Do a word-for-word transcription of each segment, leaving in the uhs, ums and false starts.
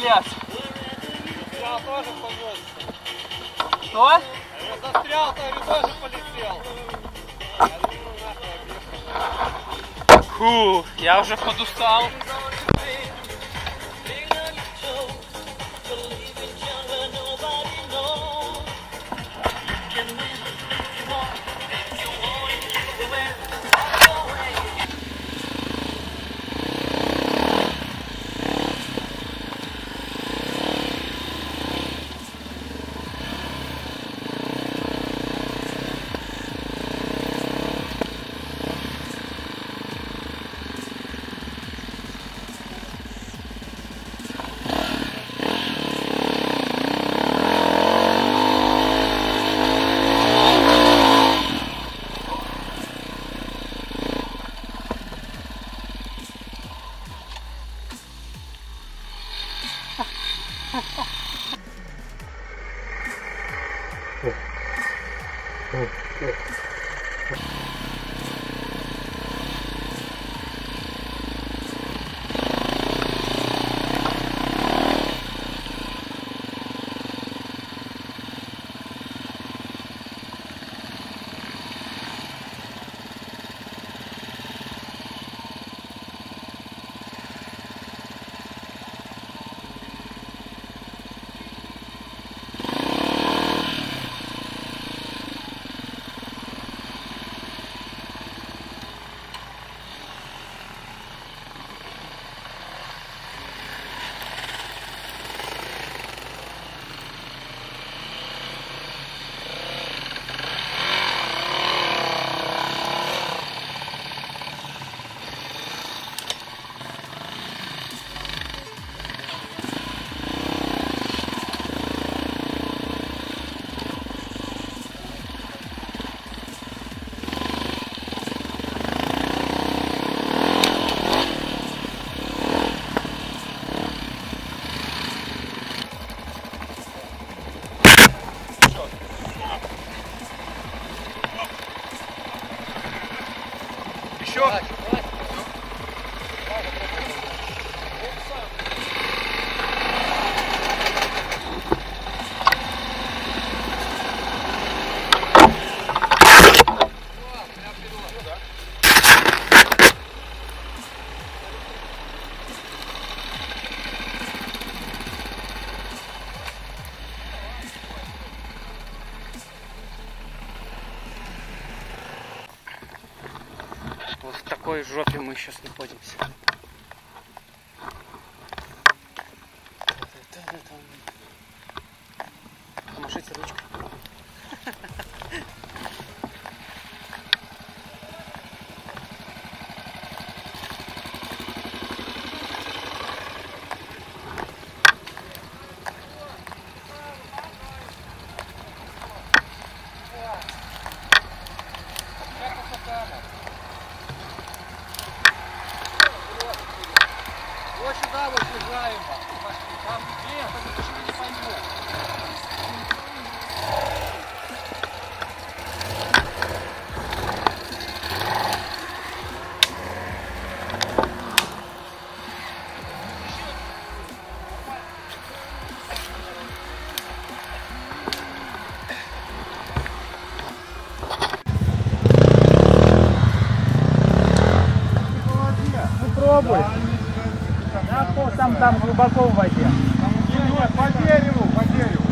лес. Я тоже повозится. Что? Я застрял, говорю, тоже полетел. Фу, я уже подустал. Вот в такой жопе мы сейчас находимся. Помашите ручкой. Вот сюда вот уезжаем. Там где, я не пойму. Пробуй. Да, там, там глубоко в воде. Нет, по дереву, по дереву.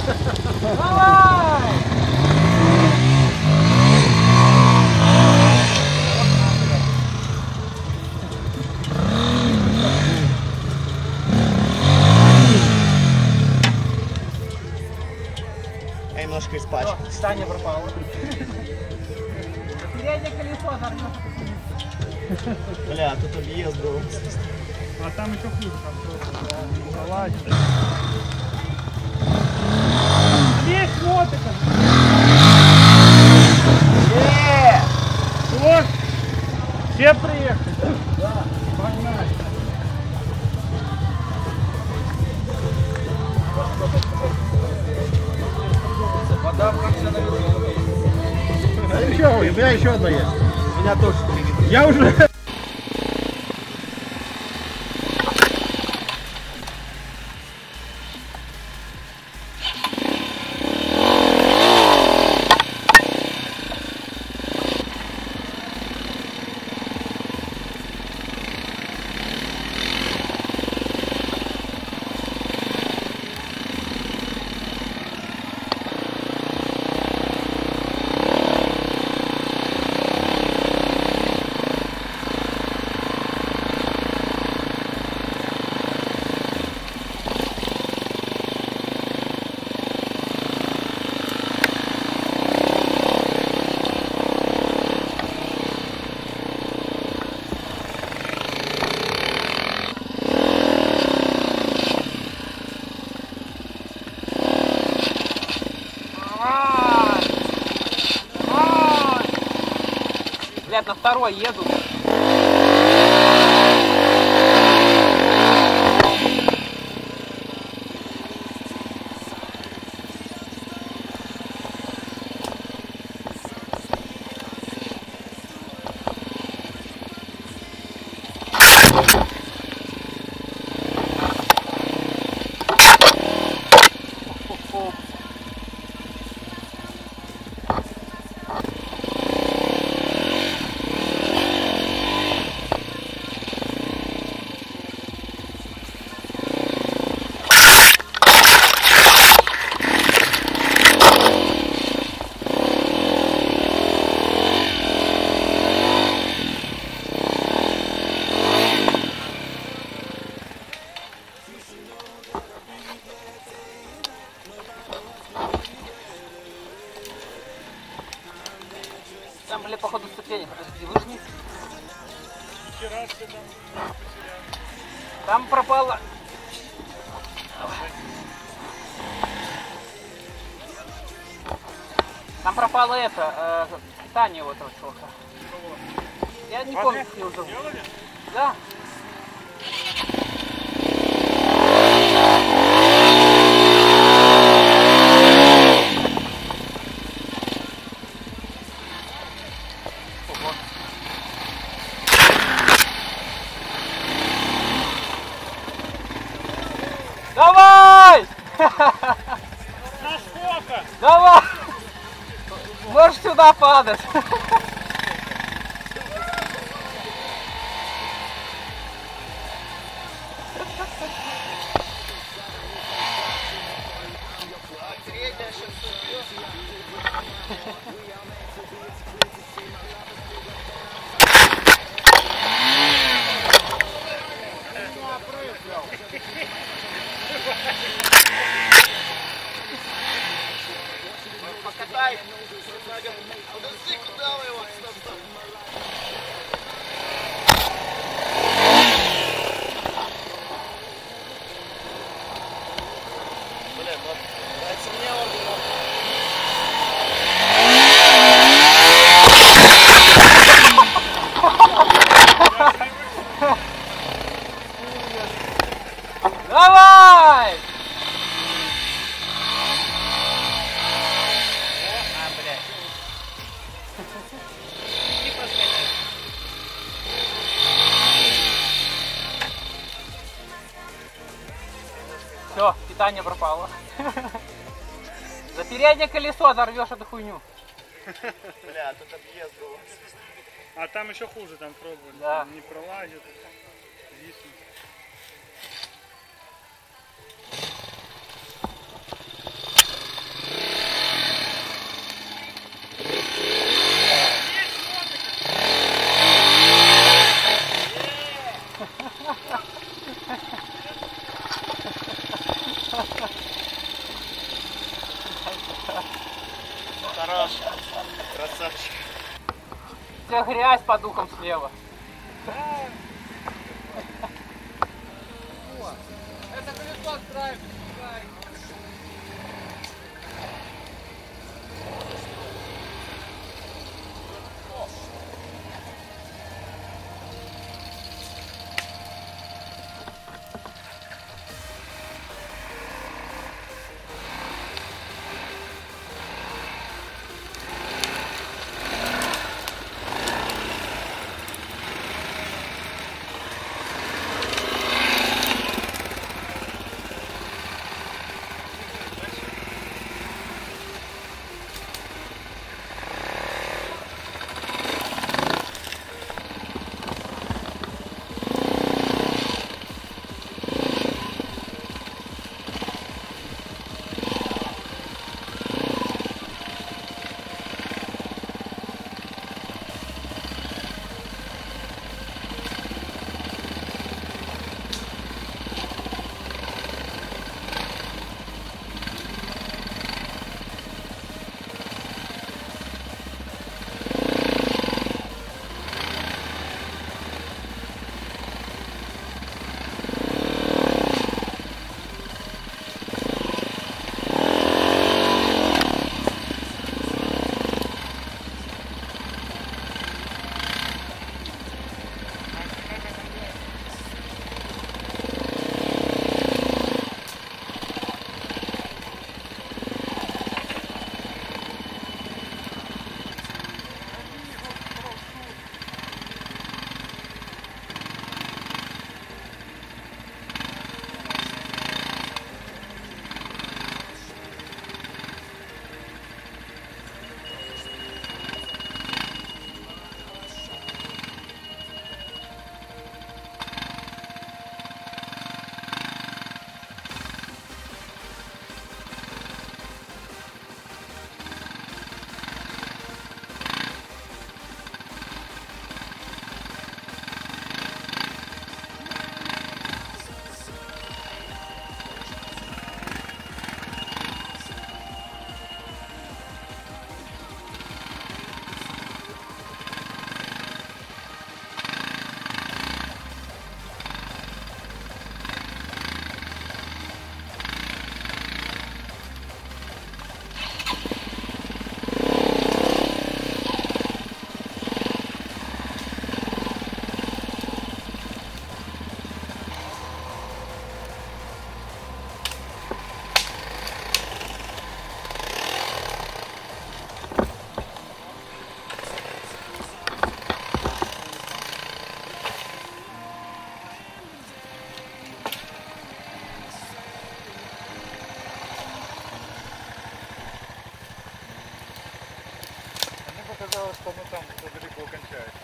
Давай! Я немножко испачкал. Таня пропала. Переднее колесо зарвёт. Бля, тут объезд был. А там еще хуже, там просто, да, залазит. Есть мотика! Еее! Вот! Все приехали! Да, погнали! Вода в конце на А еще, у меня еще одна есть. У меня тоже. Я уже... Блядь, на второй еду. Там были, походу, ступени. Подожди, выжми. Там пропало. Там пропало это, э, питание у этого чувака. Я не помню, как его зовут. Да. Давай! Насколько? Давай! Можешь сюда падать. Покатай. Подожди, куда вы его? Стоп, стоп. Блин, вот, дайте мне орден. Давай! А, блядь. Все, питание пропало. За переднее колесо зарвешь эту хуйню. Бля, тут объезд был. А там еще хуже, там пробовали. Да. Не пролазит. Виснет. уже грязь под ухом слева. Это колесо драйв. Казалось, что мы там далеко кончается.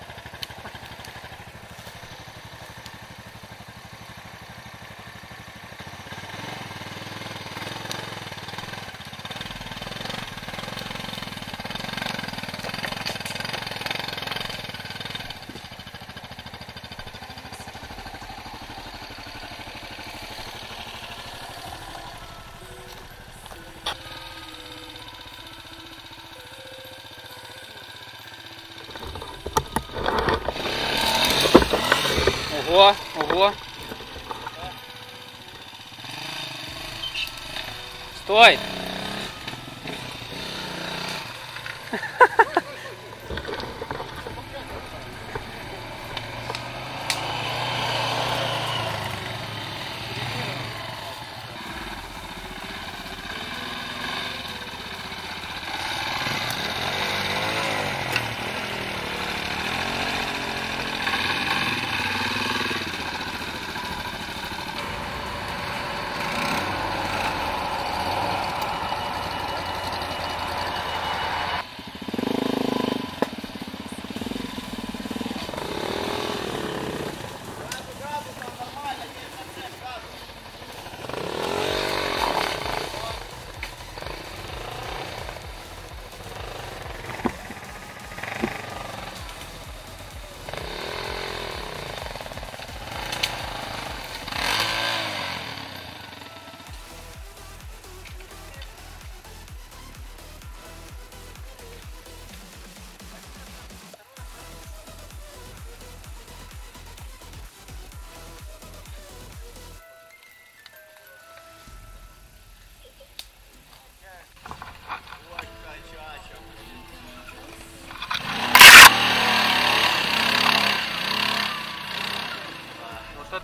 Ого, ого. Стой!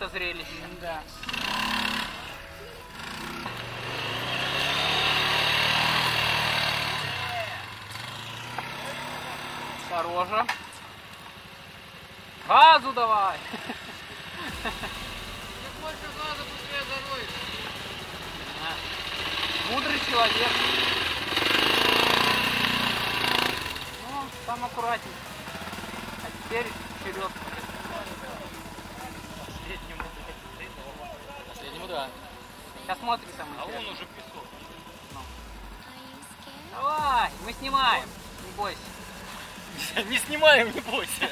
зрелище. Да. Хорошо. Газу давай. Мудрый человек. Ну, там аккуратней. А теперь вперед. Последнему, да. Сейчас смотри там. А он уже песок. Давай, мы снимаем. Не бойся. Не снимаем, не бойся.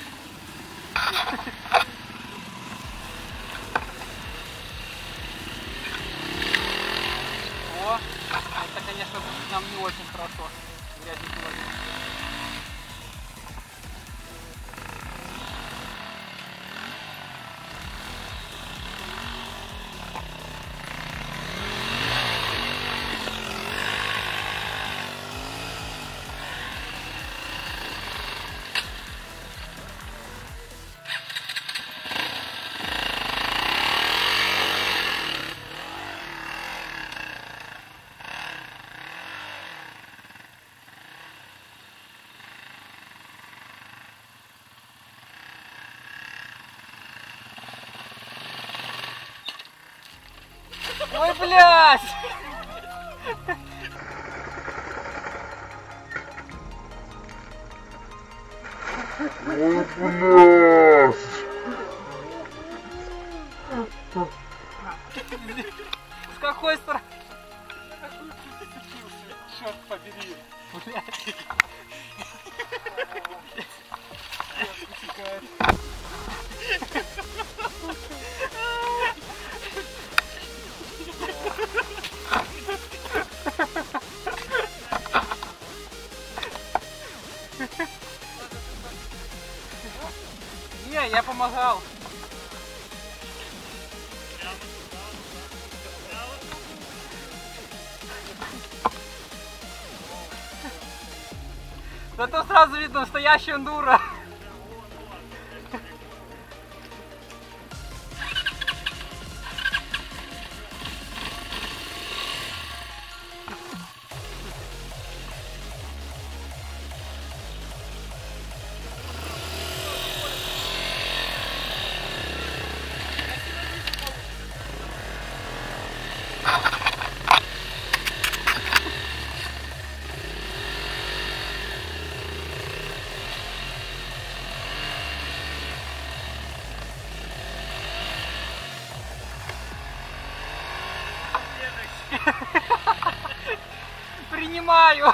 О, это, конечно, будет нам не очень хорошо. Грязный человек. Ой, блядь! Ой, блядь! С какой стороны? Черт побери. Блядь. Не, я помогал. Зато сразу видно настоящая эндуро. Принимаю.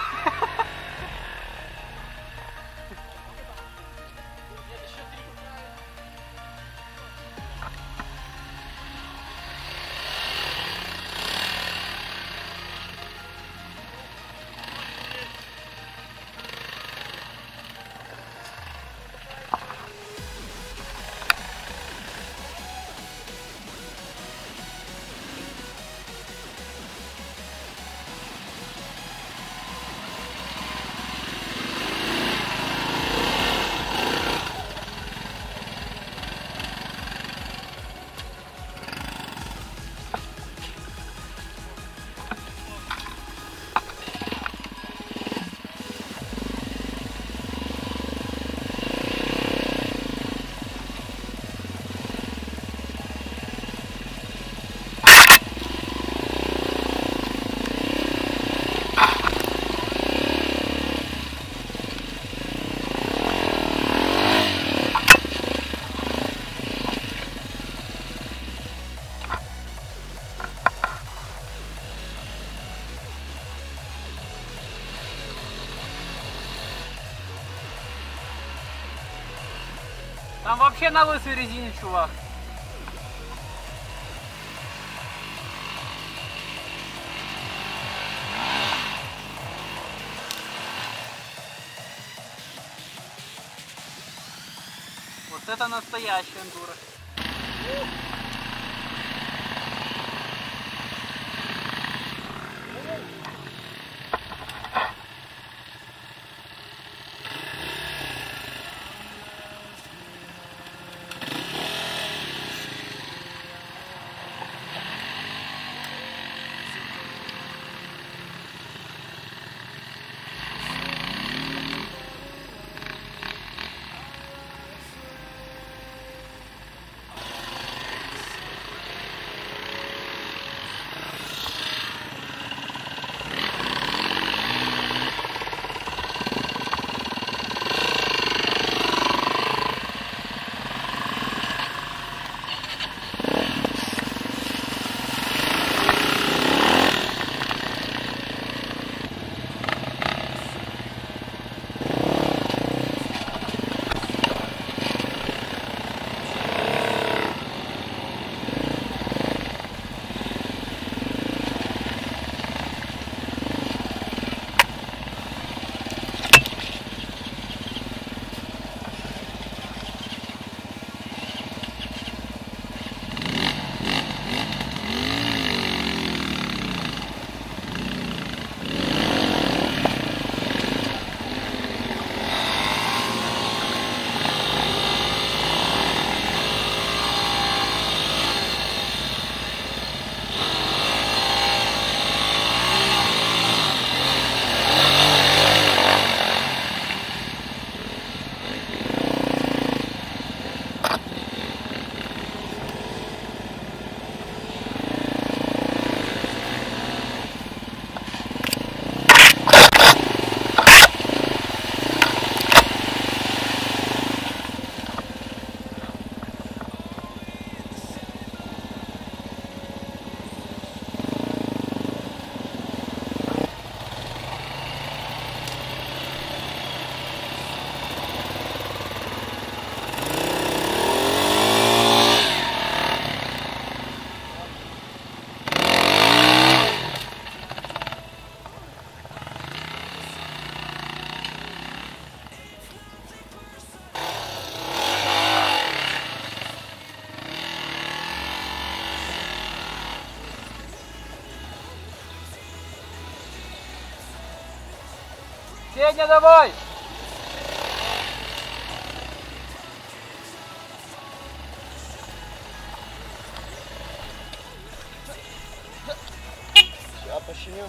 Там вообще на лысой резине, чувак. Вот это настоящая эндуро. Сеня, давай! Сейчас починю.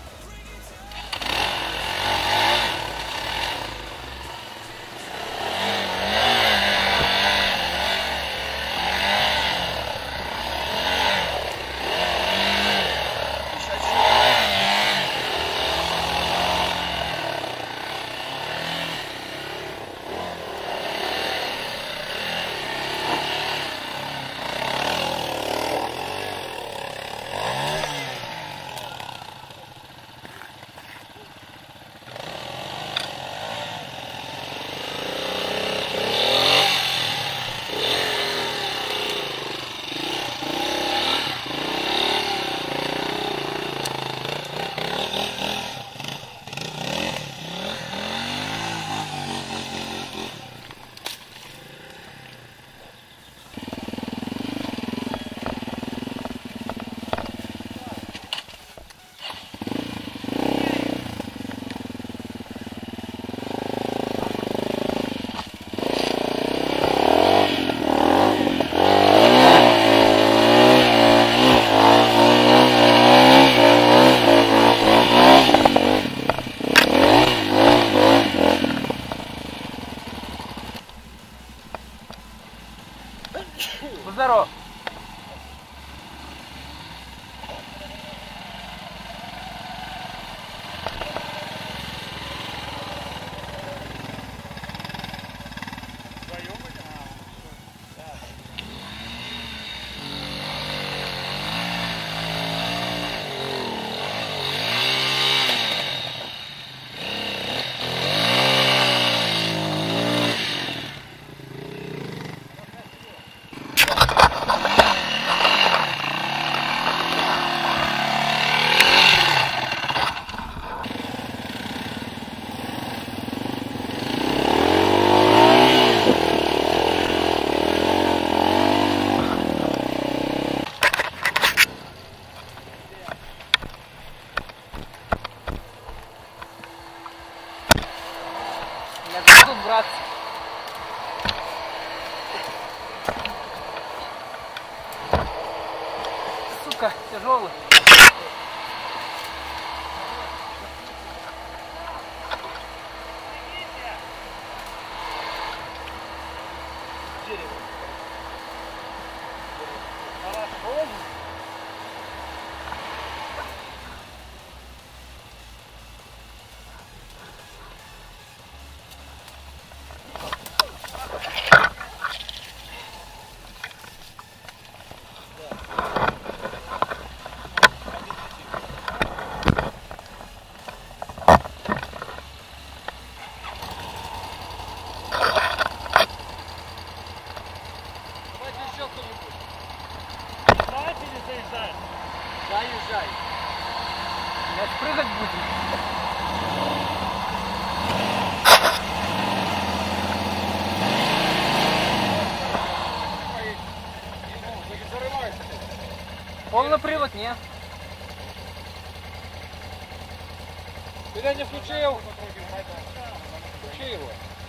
Здорово. Я тут, брат. Сука, тяжелый. Заезжай. Я спрыгать буду. Полный привод, нет. Ты да не включил? Включи его.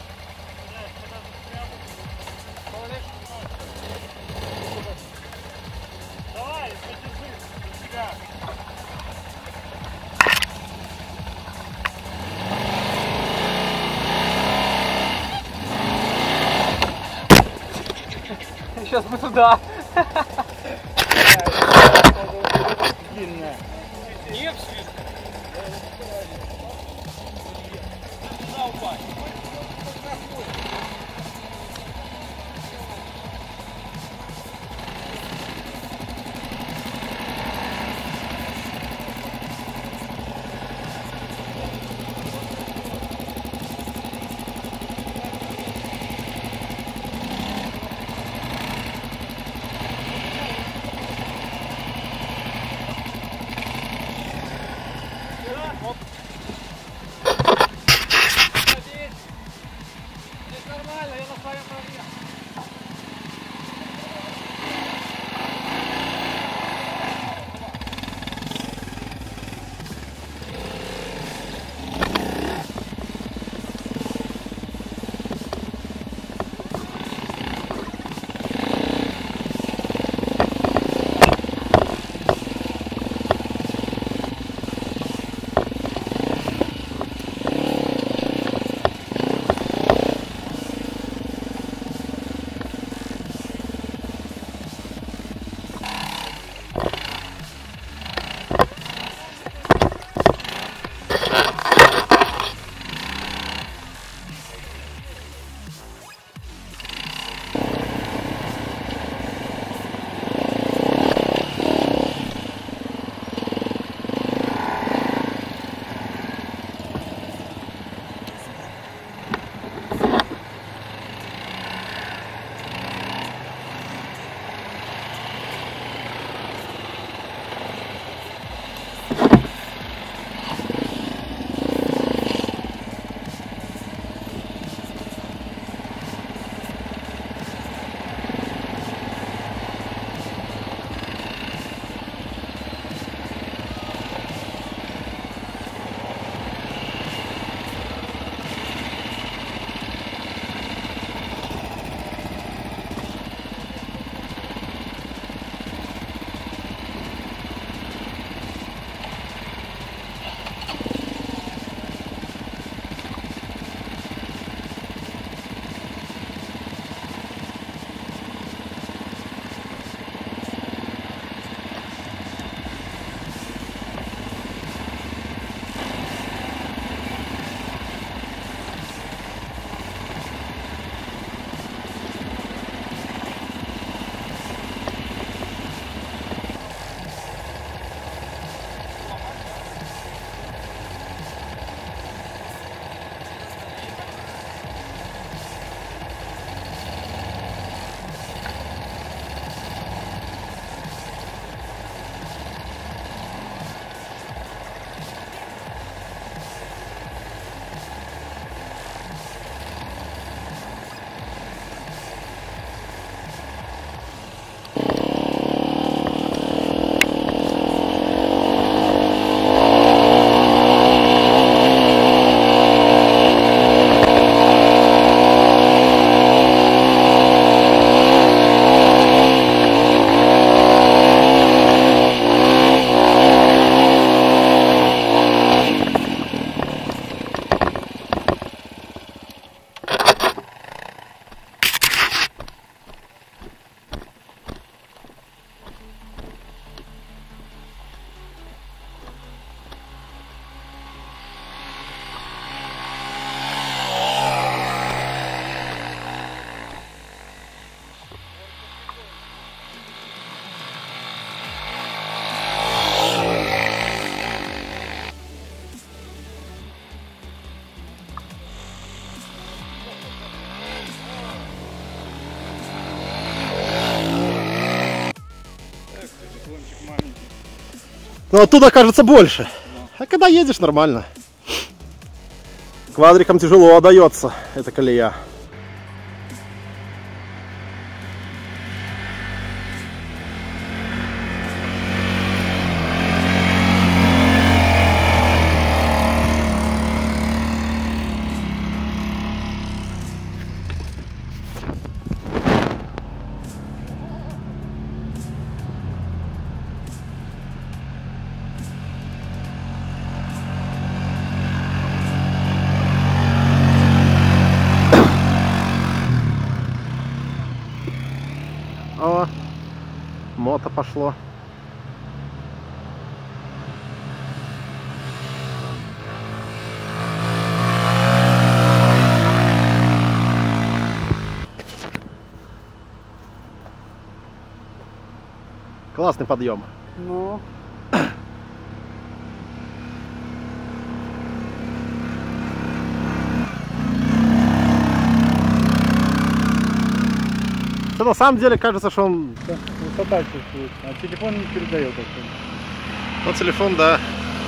Давай, подержи себя. Сейчас бы туда. Длинная. Нет, свет. Но оттуда кажется больше. А когда едешь, нормально. Квадрикам тяжело отдается эта колея. О, мото пошло. Классный подъем. Ну. Что на самом деле кажется, что он... Высота чувствуется, а телефон не передает это. Ну, телефон, да.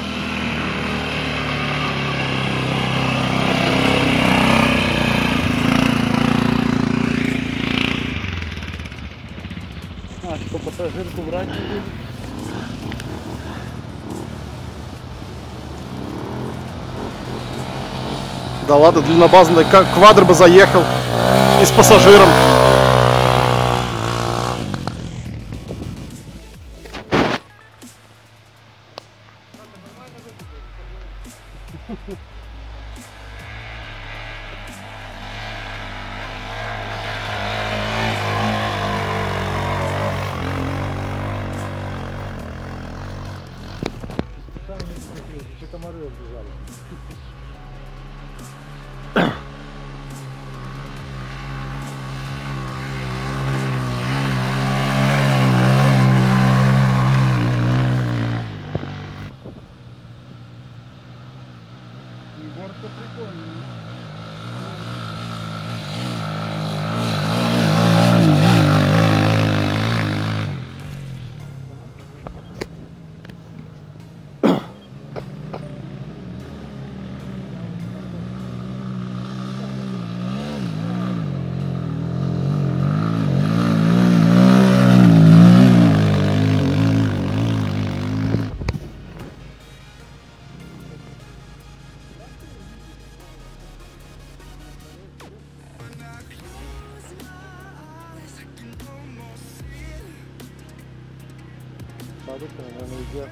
А, что пассажирку брать не будет? Да ладно, длиннобазный как квадр бы заехал и с пассажиром. Еще комары убежали. Горка прикольная. Садик, наверное, идет.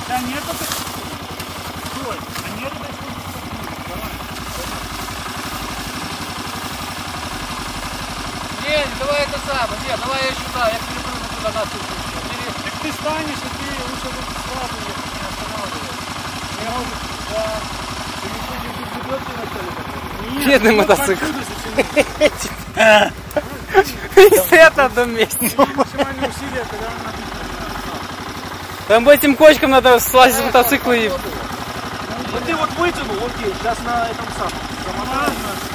Да нет, это... Стой, а нет, это... Давай. Не, давай это самое. Нет, давай я сюда. Я перепрыгну туда на сутки. Так ты станешь, и ты лучше вот сразу ехать, не останавливайся. Не можешь, да. Ты не будешь ведёшься вначале? Бедный мотоцикл. Это в одном месте. Максимальные усилия, когда он написано. Там по этим кочкам надо слазить с мотоцикла и... Вот ты вот вытянул, окей, сейчас на этом самом.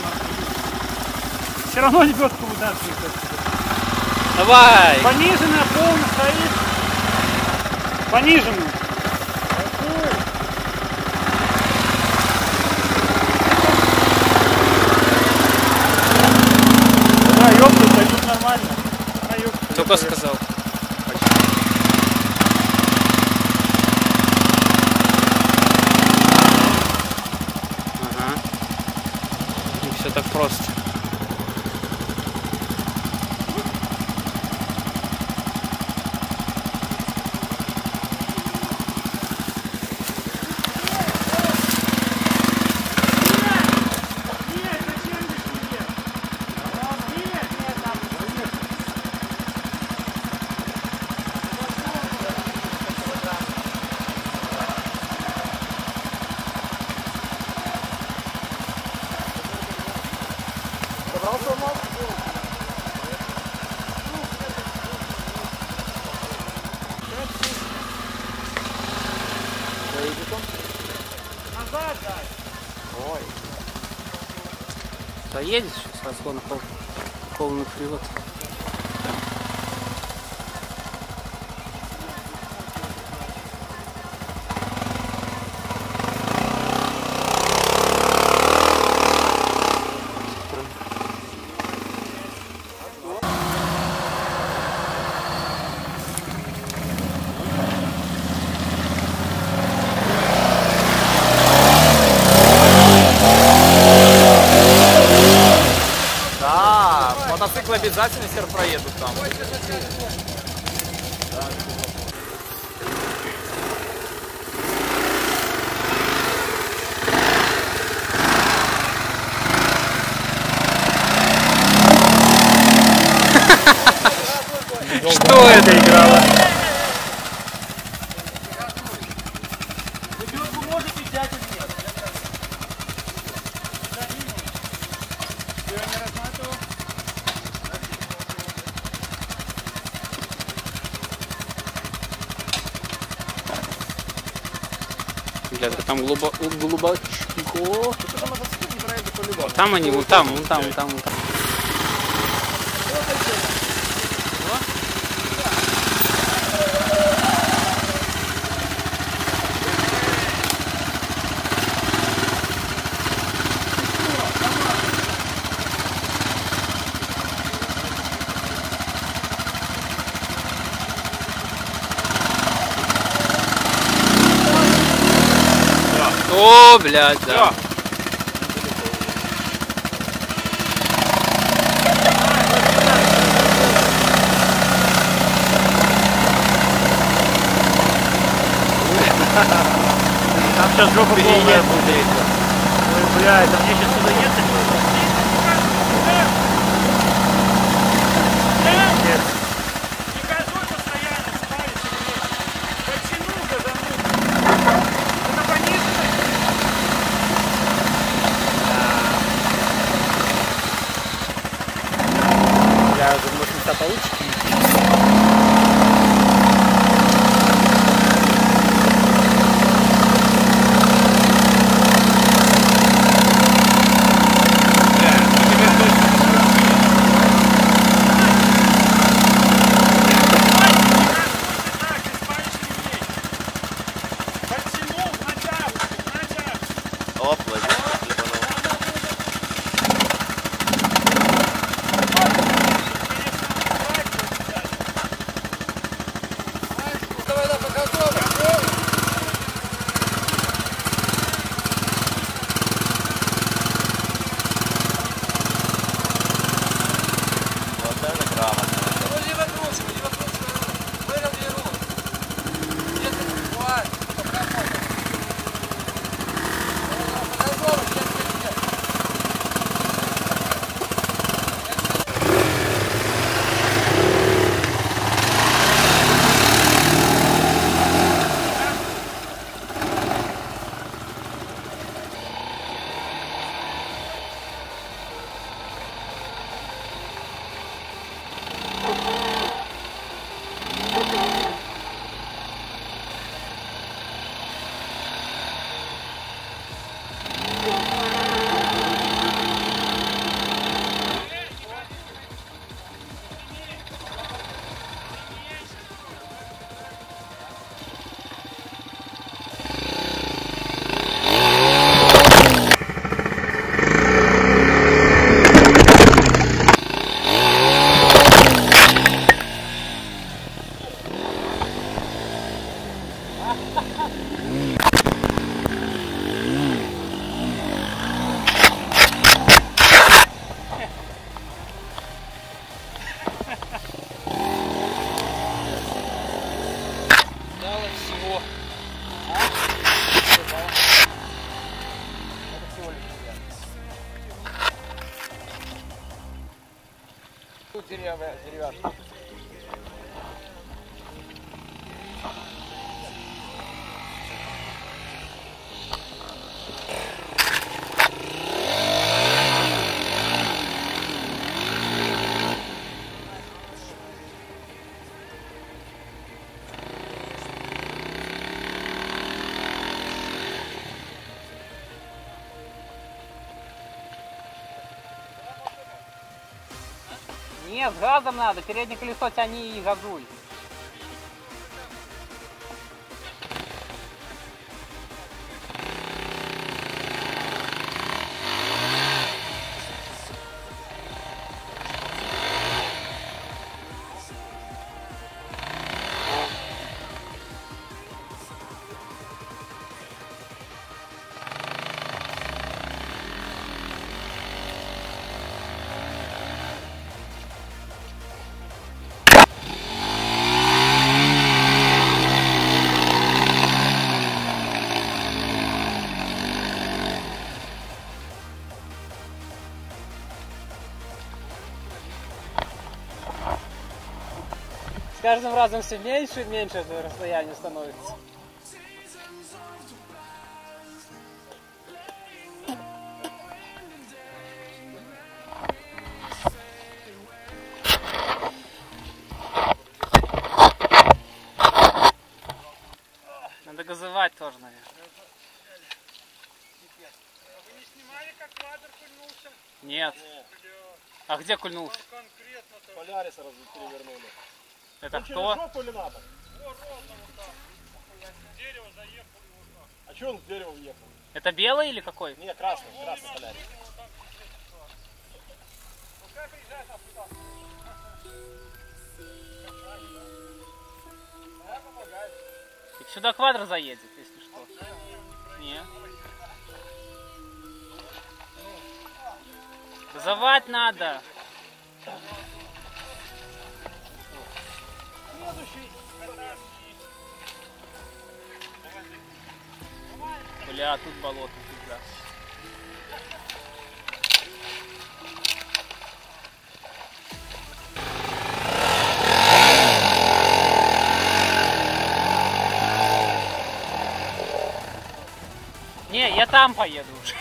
Все равно лебедку вытаскивает. Давай! Пониженная, полно стоит. Пониженную. Да, ёпта, пойдут нормально. А, ёпта, Только сказал. Ага. Не все так просто. Назад, дай. Поедешь с разгона пол, полный привод. Мотоциклы обязательно все проедут там. Что это играло? Лебедку можете взять или нет? Я не рассматривал. Блядь, там глубоко, глубоко. Там они, вон там, вон там, вон там, вон там. О, блядь, да. Там сейчас жопа полная будет. Ой, блядь, а мне сейчас сюда ехать? Нет. Не газуй постоянно, ставишь. Почему газанул? Это понижено? Я думаю, может, места получше. Тут деревья, деревяшки. Нет, с газом надо, переднее колесо тяни и газуй. С каждым разом все меньше и меньше это расстояние становится. Надо газовать тоже, наверное. Вы не снимали, как квадр кульнулся? Нет. А где кульнулся? Конкретно-то. Поляриса раз перевернули. Это Он через кто? жопу или надо? Вот ровно вот так. Дерево заехало и вот так. А что он в дерево въехал? Это белый или какой? Не, красный, красный полярис. Пускай приезжает нас сюда. Да, помогает. И сюда квадро заедет, если что. Нет. Газовать надо. Бля, тут болото, пизда. Не, я там поеду уже.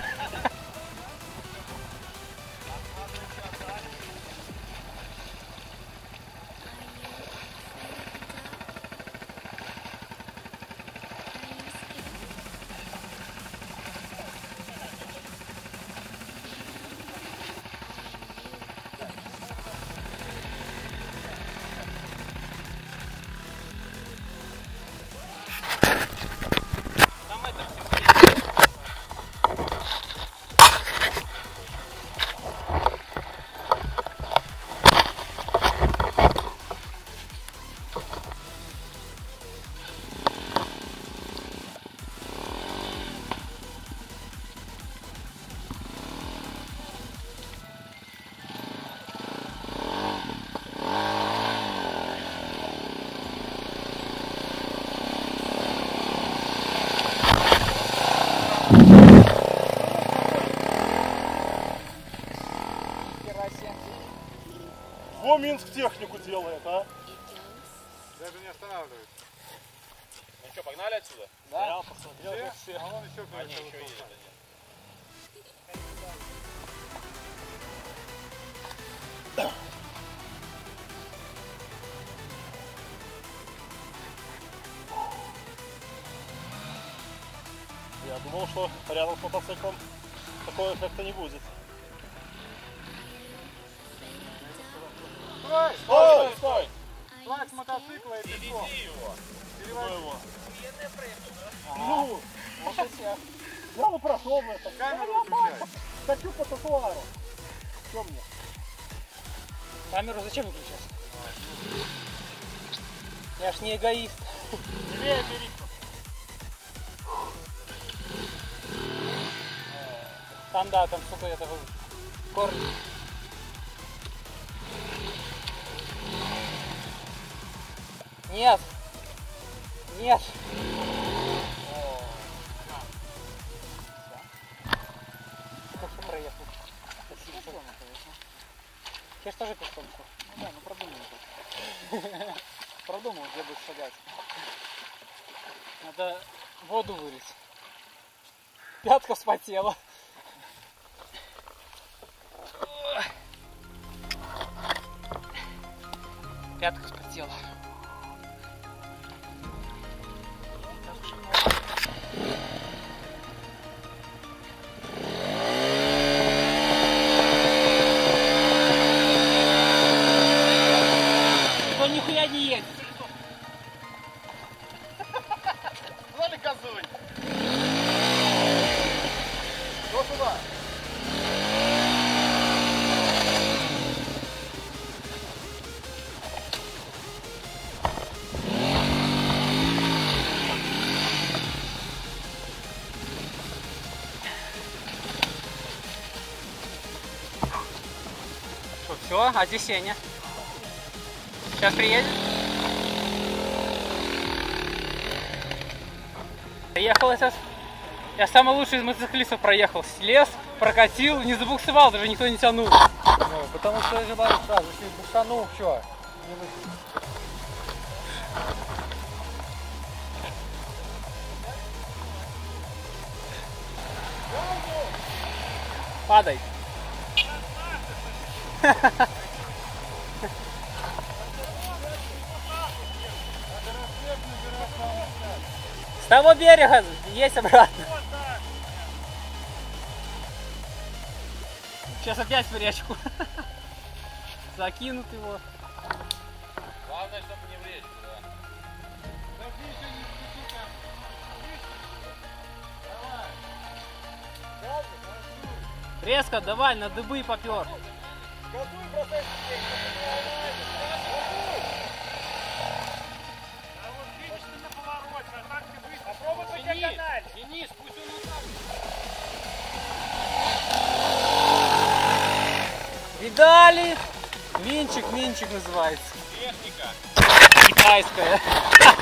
Во Минск технику делает, а? Даже не останавливается. Ну что, погнали отсюда? Да. Я посмотрел, Все? все. А вон еще А, не, кто-то еще выползает. едет. Я думал, что рядом с мотоциклом такого эффекта не будет. Стой! Стой, стой! Стой с мотоцикла и пешком. его. Переводи. его. Ну, вот и я. Я бы прошел в это. Камеру выключай. Хочу по тротуару. Что мне? Камеру зачем выключать? Я ж не эгоист. Левее бери. Там, да, там, сука, это корни. Нет. Нет. Проехал. Спасибо. Я же тоже пешком шел. Ну да, ну продумал. Продумал, где будешь шагать. Надо воду вылить. Пятка вспотела. Пятка вспотела. Никто нихуя не едет. Ладно, козунь. Что сюда? Что, все? А здесь Сеня. Сейчас приедет? Приехал этот. Я самый лучший из мотоциклистов проехал. Слез, прокатил, не забуксовал, даже никто не тянул. Ну, потому что я же говорю сразу, если буксанул, все. Падай. С того берега есть обратно. Сейчас опять в речку. Закинут его. Главное, чтобы не в речку, да. Резко давай, на дыбы попер. Попробуй по диагонали. Денис, пусть он вот так. Видали? Винчик, винчик называется. Техника. Китайская.